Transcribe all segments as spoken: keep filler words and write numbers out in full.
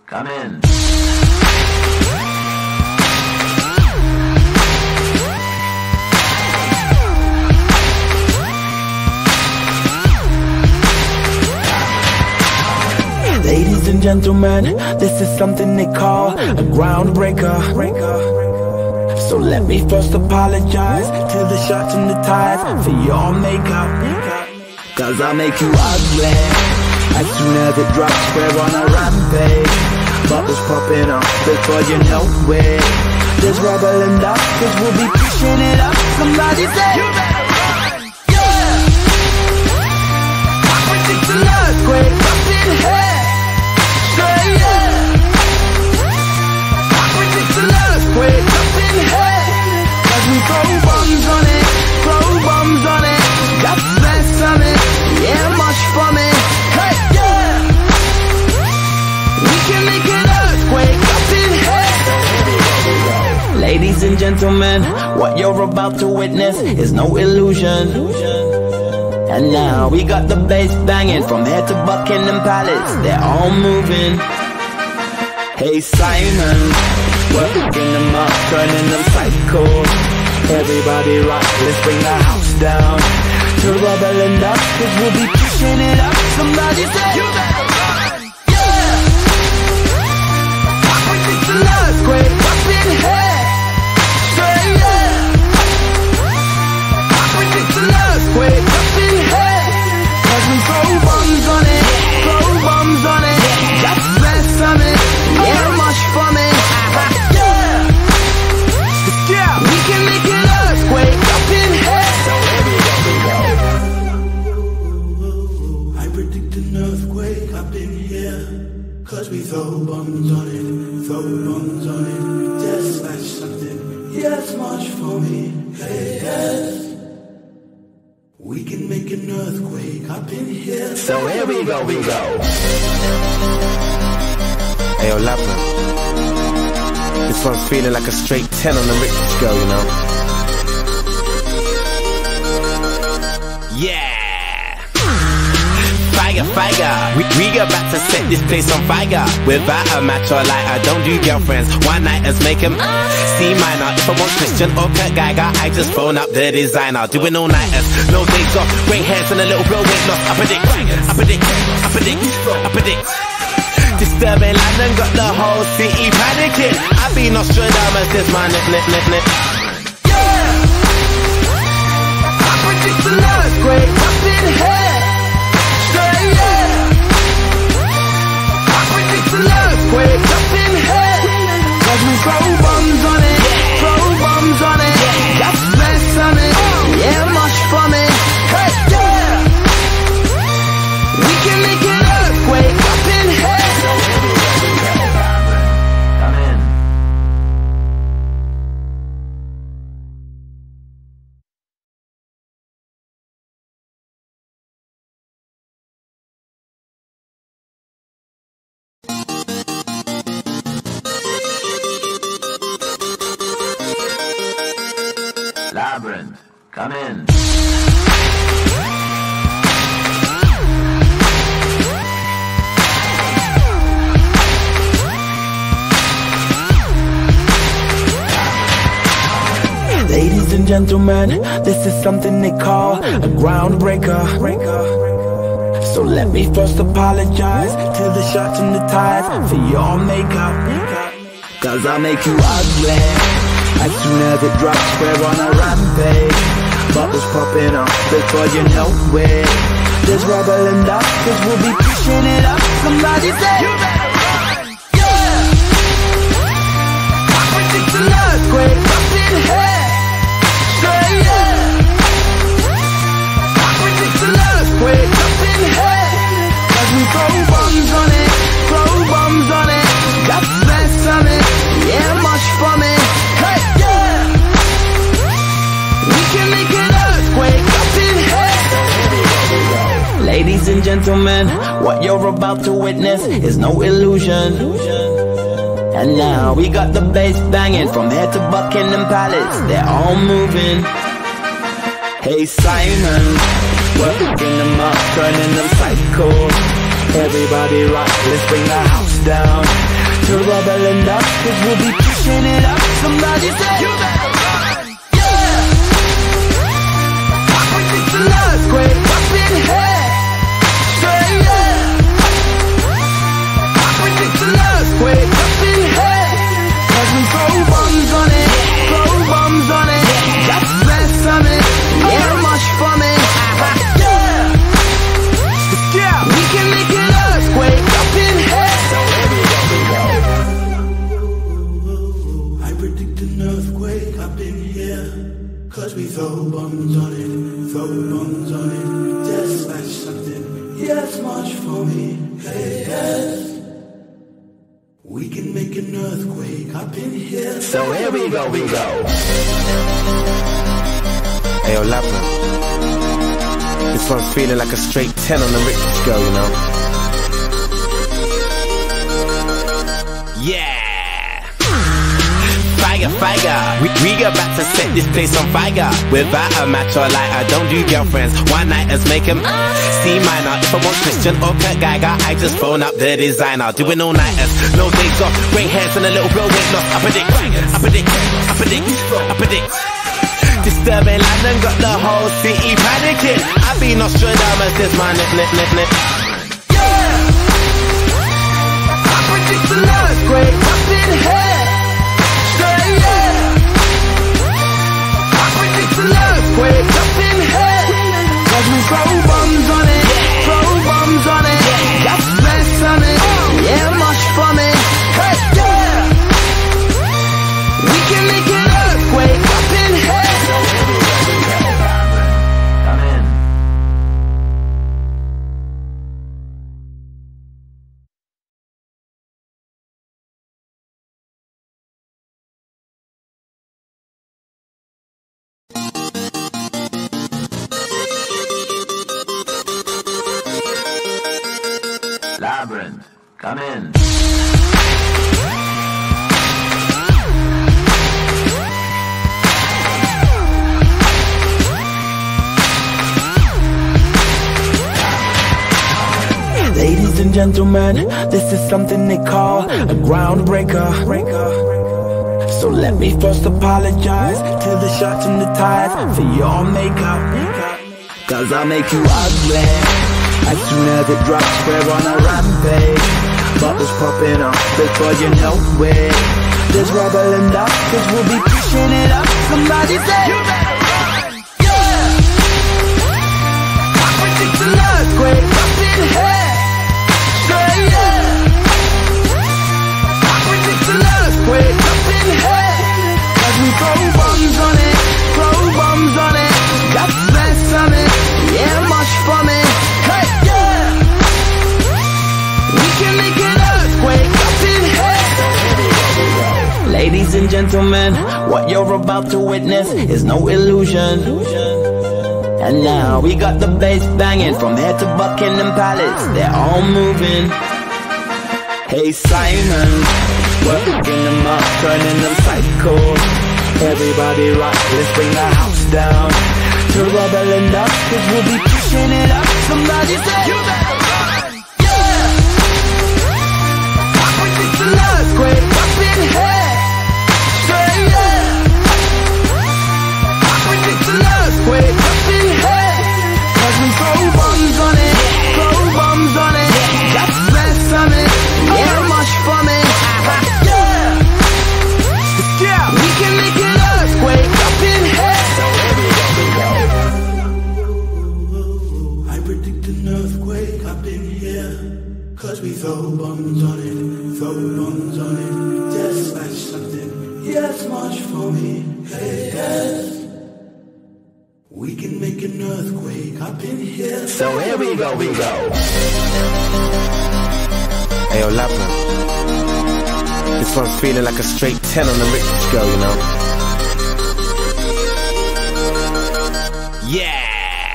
come in. Ladies and gentlemen, this is something they call a groundbreaker. So let me first apologize to the shots and the ties for your makeup. Cause I'll make you ugly as soon as it drops. We're on a rampage, bubbles popping up before you know it. There's rubble and dust, cause we'll be pushing it up. Somebody say, you better run, yeah. I predict an earthquake up in here, say yeah. I predict an earthquake up in here, cause we throw bombs on it, throw bombs on it. Got stress on it, yeah, much for me, hey, yeah. We can make an earthquake up in here. Ladies and gentlemen, what you're about to witness is no illusion. And now we got the bass banging from here to Buckingham Palace. They're all moving. Hey Simon, working them up, turning them psycho. Everybody rock, let's bring the house down to rubble and dust, cause we'll be pushing it up. Somebody say, you better run, yeah. I predict an earthquake up in here, say yeah. I predict an earthquake up in here, cause we throw bombs on it, throw bombs on it. Got stress on it, yeah, much for me, yeah. We can make an earthquake up in here. I predict an earthquake up in here, cause we throw bombs on it, throw bombs on it. Just smash something, yes, much for me, hey, yes. We can make an earthquake up in here. So here we go, we go. Hey, yo, Labrinth. This one's feeling like a straight ten on the Richter scale, you know? Yeah! Fire, fire! We, we about to set this place on fire. Without a match or lighter, don't do girlfriends. One-nighters make them C minor. If I want Christian or Kurt Geiger, I just phone up the designer. Doing all-nighters, no days off. Grey hairs and a little blow weight loss. I predict, I predict, I predict, I predict. Disturbing London, got the whole city panicking. I've been Nostradamus, this man, nip, nip, nip, nip. Yeah! I predict an earthquake up in here, say yeah. I predict an earthquake up in here, cause we throw bombs on it, throw bombs on it. Got stress on it, yeah, much for me, hey, yeah. We can make an earthquake up in here. Labrinth, come in. Ladies and gentlemen, this is something they call a groundbreaker. So let me first apologize to the shots and the ties for your makeup. Cause I'll make you ugly as soon as it drops. We're on a rampage, bubbles popping up before you know it. There's rubble and dust, cause we'll be pushing it up. Somebody say, you better run, yeah. I predict an earthquake up in here, say yeah. I predict an earthquake up in here, cause we throw bombs on it, throw bombs on it. Got stress on it, yeah, much for me, hey, yeah. We can make an earthquake up in here. Ladies and gentlemen, what you're about to witness is no illusion. And now we got the bass banging from here to Buckingham Palace. They're all moving. Hey Simon, working them up, turning them psycho. Everybody rock, let's bring the house down to rubble and up, cause we'll be pushing it up. Somebody say, you better run, yeah. I predict an earthquake up in here, straight, yeah. I predict an earthquake up in here, cause we throw bombs on it, throw bombs on it. That's less on it, yeah, much from it, yeah. We can make an earthquake up in here. So here we go, we go. I predict an earthquake up in here, cause we throw bombs on it, throw bombs on it. Just like something, yes, much for me, hey, yes. We can make an earthquake up in here. So here we go, we go. Hey, yo, Labrinth. This one's feeling like a straight ten on the Richter scale, you know? Yeah! Fire, fire! We, we about to set this place on fire. Without a match or lighter, don't do girlfriends. One-nighters make them C minor. If I want Christian or Kurt Geiger, I just phone up the designer. Doing all-nighters, no days off. Grey hairs and a little blow weight loss. I predict, I predict, I predict, I predict. Disturbing London, got the whole city panicking. I've been Nostradamus, this my nip, nip, nip, nip. Yeah! I predict an earthquake up in here, straight, yeah. I predict an earthquake up in here, cause we throw bombs on it, throw bombs on it. That's less on it, yeah, much from it, hey, yeah. We can make an earthquake up in here. Labrinth, come in. Ladies and gentlemen, this is something they call a groundbreaker. So let me first apologize to the shots and the ties for your makeup, cause I make you ugly as soon as it drops. We're on a rampage, bubbles popping up before you know it. There's rubble and up, cause we'll be pushing it up. Somebody say, you better run, yeah. I predict an earthquake up in here, straight, yeah. I predict an earthquake up in here, cause we throw bombs on it, throw bombs on it. That's less on it, yeah, much from it, hey, yeah. We can make an earthquake up in here. Ladies and gentlemen, what you're about to witness is no illusion. And now we got the bass banging from here to Buckingham Palace. They're all moving. Hey Simon, working them up, turning them psycho. Everybody rock, let's bring the house down to rubble and up, cause we'll be pushing it up. Somebody say, you better run, yeah. I predict an earthquake up in here, straight, yeah. I predict an earthquake up in here, cause we throw bombs on it, throw bombs on it. That's less on it, yeah, much from it, yeah. We can make an earthquake up in here. I predict an earthquake up in here, cause we throw bombs on it, throw bombs on it. Just like something, yes, much for me, hey, yes. We can make an earthquake up in here. So here we go, we go. Hey, yo, Labrinth. This one's feeling like a straight ten on the Richter scale, you know? Yeah!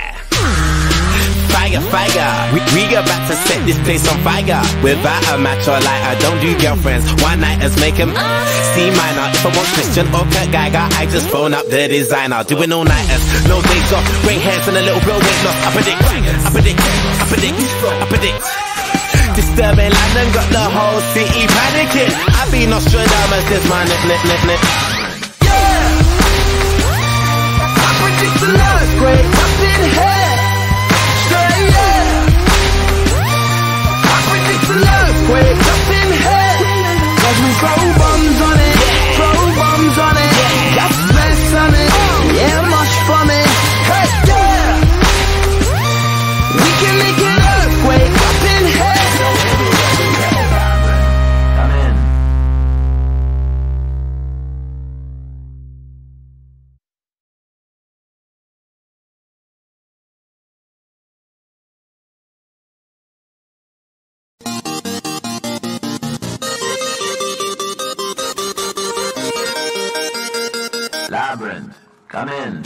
Fire, fire! We, we about to set this place on fire. Without a match or lighter, don't do girlfriends. One-nighters make them C minor. If I want Christian or Kurt Geiger, I just phone up the designer. Doing all-nighters, no days off. Grey hairs and a little blow weight loss. I predict, I predict, I predict, I predict. Disturbing London, got the whole city panicking. I be Nostradamus, this my nip, nip, nip, nip. I predict an earthquake up in here. Straight, yeah. I predict an earthquake up in here. Cause we throw bombs on it, throw bombs on it. Got stress on it, yeah, much from it. Hey, yeah. We can make an earthquake up in here. Come in. Labrinth, come in.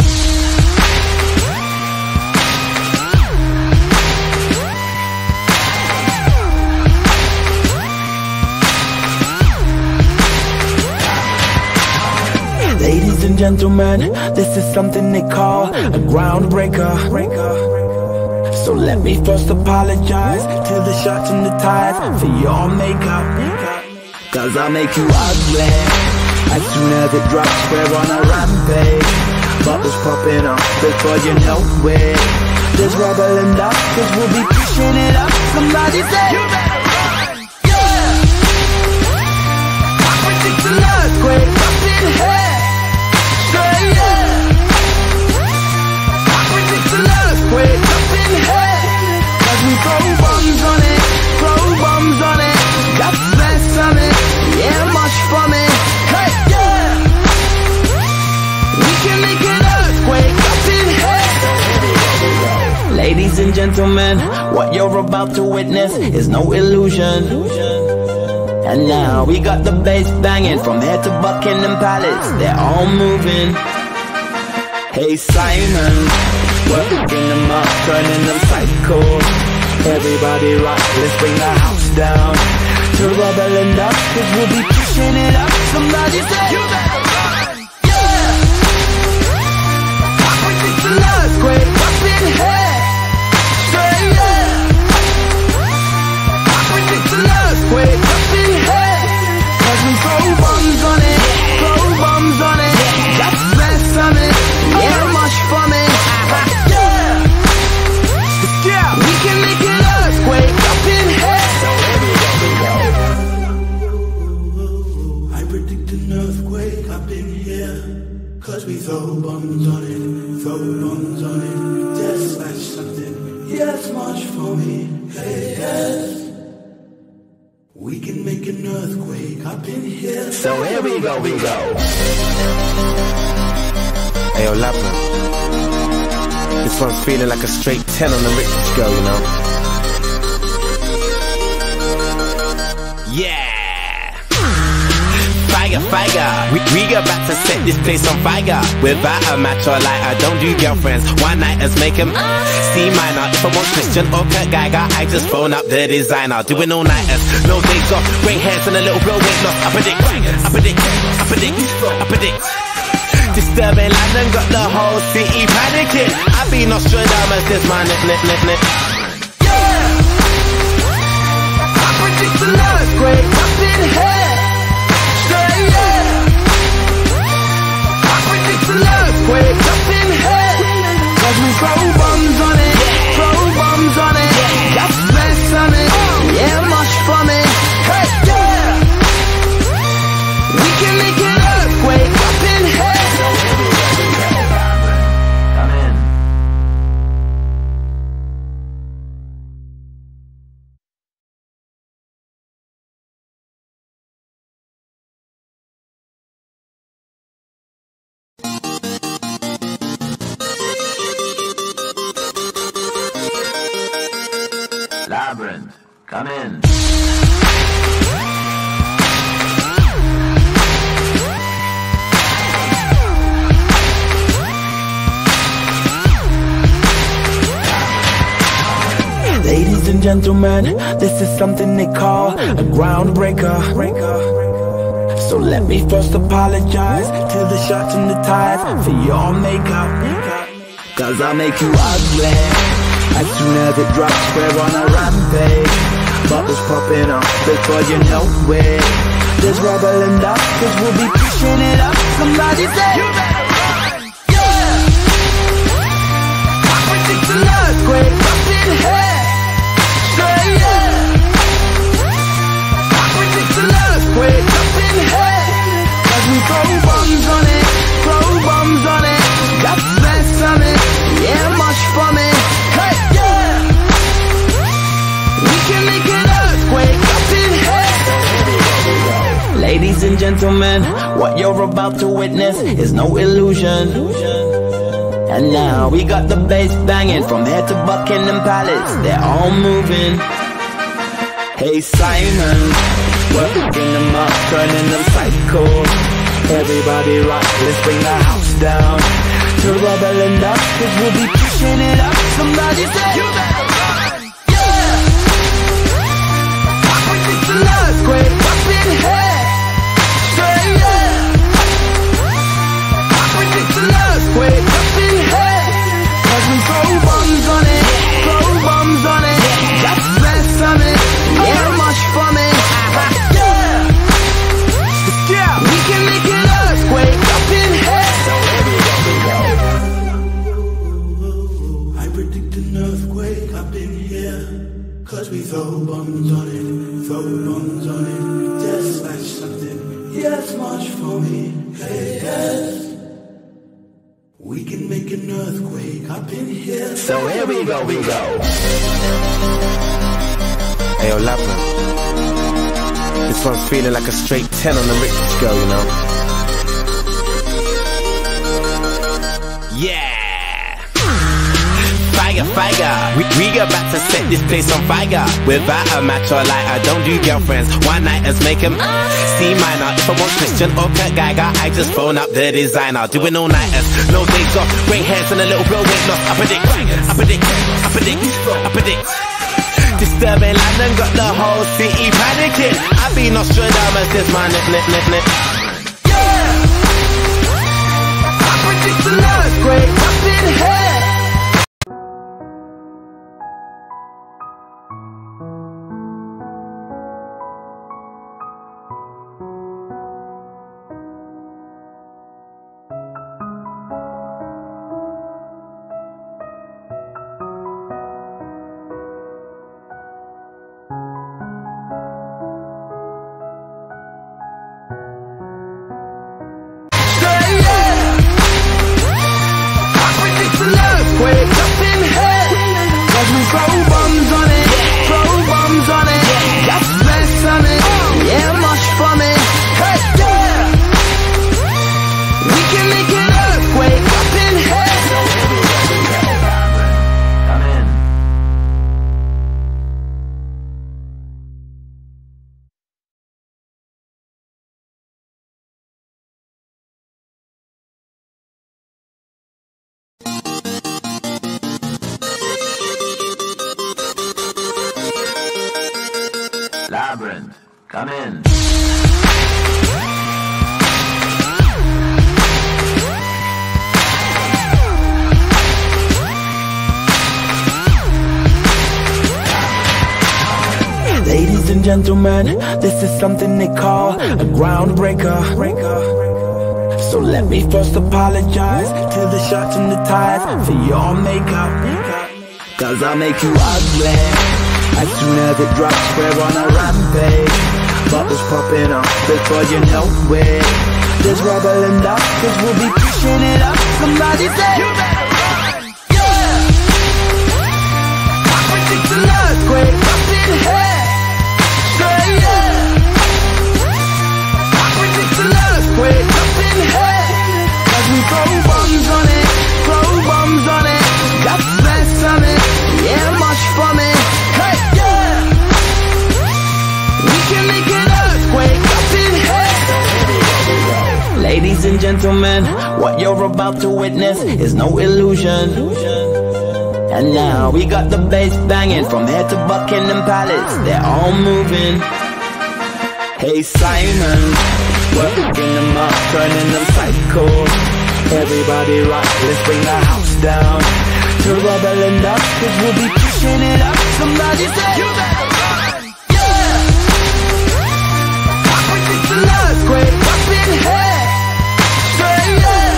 Ladies and gentlemen, this is something they call a groundbreaker. So let me first apologize to the shirts and the ties for your makeup. Cause I'll make you ugly as soon as it drops. We're on a rampage. Bubbles popping up before you know it. There's rubble and dust, cause we'll be pushing it up. Somebody say you better run, yeah. I predict an earthquake up in here. Straight, yeah. I predict an earthquake up in here. Cause we throw bombs on it, throw bombs on it. Got stress on it, yeah, much from it. Hey, yeah. We can make an earthquake up in here. Ladies and gentlemen, what you're about to witness is no illusion. And now we got the bass banging from here to Buckingham Palace. They're all moving. Hey Simon, working them up, turning them psycho. Everybody rock, let's bring the house down to rubble and dust, cause we'll be pushing it up. Somebody say you better run, yeah. I predict an earthquake up in here. Straight, yeah. I predict an earthquake up in here. Cause we throw bombs on it, throw bombs on it. Got stress on it, yeah, much from it. Yeah, we can make an earthquake up in here. I predict an earthquake up in here. Cause we throw bombs on it, throw bombs on it. Just smash something, yes, much for me. Hey, yes. We can make an earthquake up in here. So here we go, we go. Hey, yo, Labrinth. This one's feeling like a straight ten on the Richter scale, you know? Yeah! Fire, fire! We, we about to set this place on fire. Without a match or lighter, don't do girlfriends. One nighters make them C minor. If I want Christian or Kurt Geiger, I just phone up the designer. Doing all nighters, no days off. Grey hairs and a little blow weight loss. I predict, I predict, I predict, I predict. Disturbing London, got the whole city panicking. I be Nostradamus, this my nip, nip, nip, nip. Yeah. I predict an earthquake up in here. Straight, yeah. I predict an earthquake up in here. Cause we throw bombs on it, throw bombs on it. Got stress on it, yeah, much from it. Hey, yeah. We can make an earthquake up in here. Come in. Labrinth, come in. Ladies and gentlemen, this is something they call a groundbreaker. So let me first apologize to the shirts and the ties for your makeup. Cause I'll make you ugly as soon as it drops. We're on a rampage. bubbles popping up before you know it. There's rubble enough, cause we'll be pushing it up. Somebody say, you better run, yeah. I predict an earthquake up in here, say yeah. I predict an earthquake up in here, cause we throw bombs on it, throw bombs on it. Got best on it, yeah, much from it, hey, yeah. We can make an earthquake up in here. Ladies and gentlemen, what you're about to witness is no illusion. And now we got the bass banging from here to Buckingham Palace. They're all moving. Hey Simon, working them up, turning them psycho. Everybody rock, let's bring the house down to rubble and up, cause we'll be pushing it up. Somebody say, you better run, yeah. I predict an earthquake up in here, say yeah. I predict an earthquake up in here, cause we throw bombs on it, throw bombs on it. Got best on it, yeah, much from it, yeah. We can make an earthquake up in here. I predict an earthquake up in here, cause we throw bombs on it, throw bombs on it. Just like something, yes, much for me, hey, yes. We can make an earthquake up in here. So here we go, we go. Hey, yo, Labrinth. This one's feeling like a straight ten on the Richter scale, you know? Yeah! Fire, fire! We, we about to set this place on fire. Without a match or lighter, don't do girlfriends. One-nighters make them C minor. If I want Christian or Kurt Geiger, I just phone up the designer. Doing all-nighters, no days off. Grey hairs and a little bit of weight loss. I predict, I predict, I predict, I predict. Disturbing London, got the whole city panicking. I be Nostradamus, this man, nip, nip, nip, nip. Yeah! I predict an earthquake up in here. Wake up in here, cause we throw bombs on it, throw bombs on it. Got best on it, yeah, much from it, hey, yeah. We can make an earthquake up in here. Come in. Labrinth, come in. Ladies and gentlemen, this is something they call a groundbreaker. So let me first apologize to the shirts and the ties for your makeup, cause I'll make you ugly as soon as it drops. We're on a rampage, bubbles popping up before you know it. There's rubble enough, cause we'll be pushing it up. Somebody say, you better run, yeah. I predict an earthquake up in here, say yeah. I predict an earthquake up in here, cause we throw bombs on it, throw bombs on it. Got best on it, yeah, much from it, hey, yeah. We can make an earthquake up in here. Ladies and gentlemen, what you're about to witness is no illusion. And now we got the bass banging from here to Buckingham Palace. They're all moving. Hey Simon, working them up, turning them psycho. Everybody rock, let's bring the house down to rubble and up, cause we'll be pushing it up. Somebody say, you better run, in here. Straight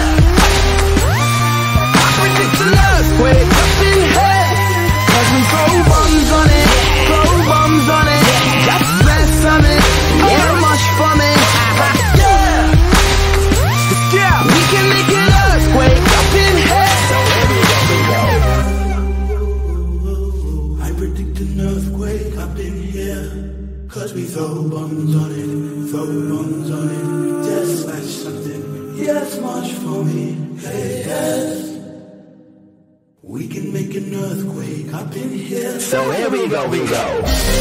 yeah. I predict an earthquake up in here. Cause we throw bombs on it, throw bombs on it. That's less on it, yeah, much from it. Yeah, we can make an earthquake up in here. I predict an earthquake up in here. Cause we throw bombs on it, throw bombs on it. Just like something, yes, much for me. Hey, yes. We can make an earthquake up in here. So here we go, we go.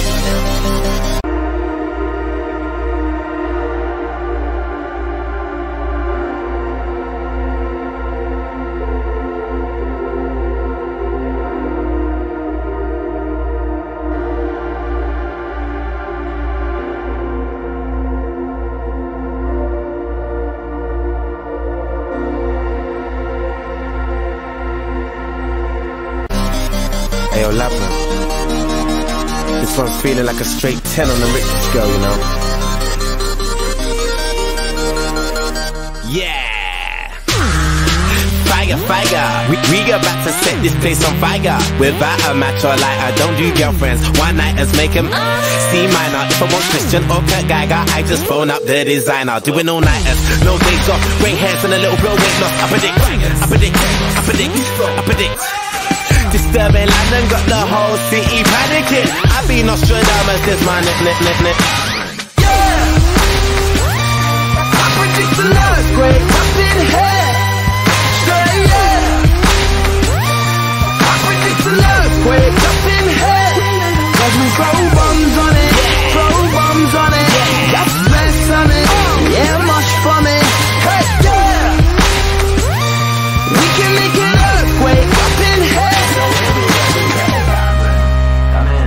Ayo, Labrinth. This one's feeling like a straight ten on the Richter scale, you know. Yeah! Fire, fire. We, we about to set this place on fire. Without a match or lighter, don't do girlfriends. One nighters make them C minor. If I want Christian or Kurt Geiger, I just phone up the designer. Doing all nighters, no days off. Grey hairs and a little bit of weight loss. I predict, I predict, I predict, I predict. Disturbing London, got the whole city panicking. I've been Nostradamus, this my nip, nip, nip, nip. Yeah, I predict an earthquake up in here. Straight yeah, I predict an earthquake up in here. Cause we throw bombs on it, throw bombs on it. That's less on it, yeah, much from it. Hey, yeah, we can make an earthquake up in here. Come in.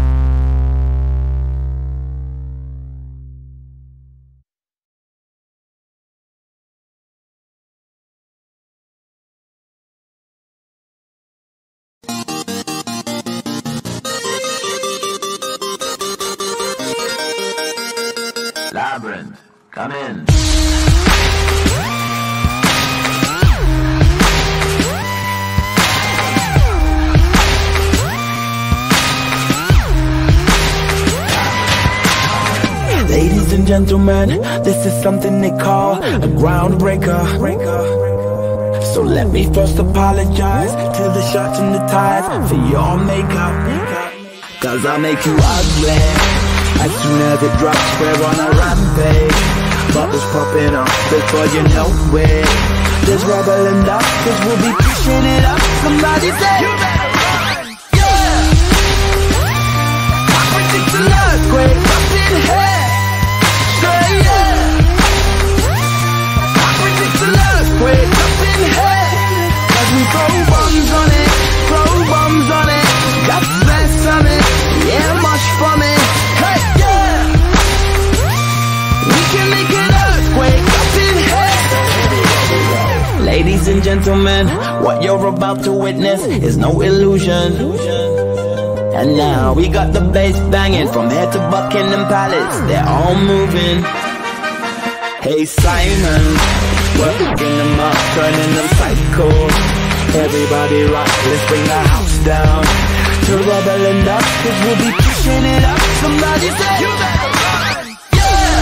Labrinth, come in. Ladies and gentlemen, this is something they call a groundbreaker. So let me first apologize to the shirts and the ties for your makeup. Cause I'll make you ugly as soon as it drops. We're on a rampage. Bubbles popping up before you know it. There's rubble and dust, cause we'll be pushing it up. Somebody say you better run. Yeah, I predict an earthquake up in here. Straight yeah, I predict an earthquake up in here. Cause we throw bombs on it, throw bombs on it. That's less on it, yeah, much from it. Hey, yeah, we can make an earthquake up in here. Ladies and gentlemen, what you're about to witness is no illusion. And now we got the bass banging from here to Buckingham Palace. They're all moving. Hey Simon, working them up, turning them psycho. Everybody rock, let's bring the house down to rubble and dust, cause we'll be pushing it up. Somebody say you better run. Yeah,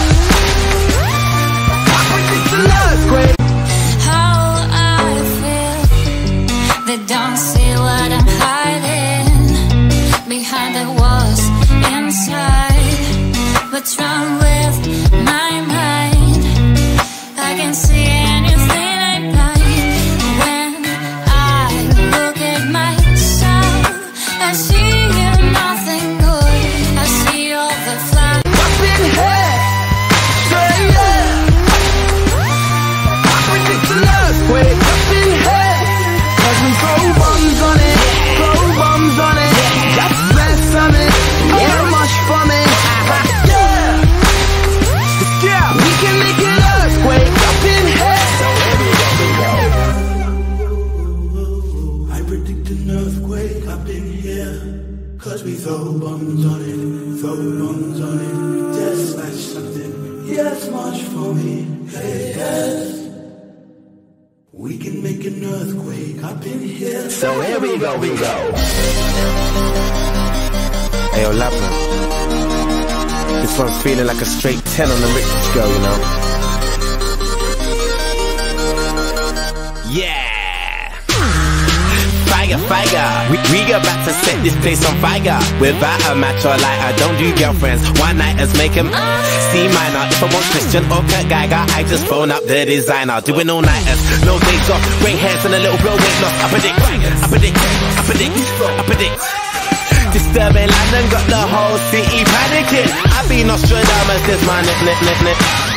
I predict an earthquake. How I feel, they don't see what I'm hiding behind the walls inside. What's wrong with my mind? I can see anything I like. When I look at myself, I see nothing good. I see all the flaws. Up in here, straight yeah, I predict an earthquake up in here. Cause we throw bombs on it, throw bombs on it. That's less on it, yeah, much from it. Yeah, we can make an earthquake up in here. I predict an earthquake up in here. Cause we throw bombs on it, throw bombs on it. Just like something, yes, much for me. Hey, yes. We can make an earthquake up in here. So here we go, we go. Hey, yo, Labrinth. This one's feeling like a straight ten on the Richter scale, you know? Yeah! Fire, fire. We, we about to set this place on fire. Without a match or lighter, don't do girlfriends. One nighters make them C minor. If I want Christian or Kurt Geiger, I just phone up the designer. Doing all nighters, no days off. Grey hairs and a little blow weight loss. I predict, I predict, I predict, I predict. Disturbing London got the whole city panicking. I be Nostradamus, this my nip, nip, nip, nip.